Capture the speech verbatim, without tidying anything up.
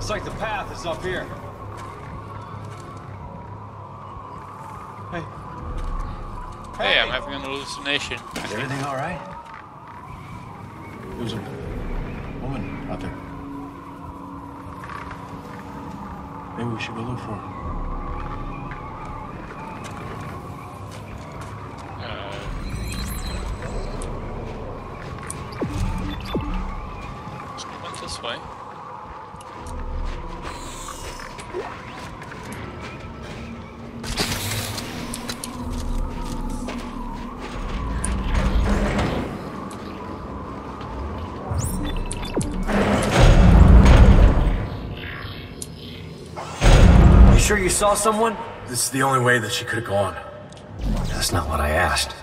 Looks like the path is up here. Hey. Hey, I'm having an hallucination. Is everything all right? There was a woman out there. Maybe we should go look for her. Uh, went this way. Sure you saw someone? This is the only way that she could have gone. That's not what I asked.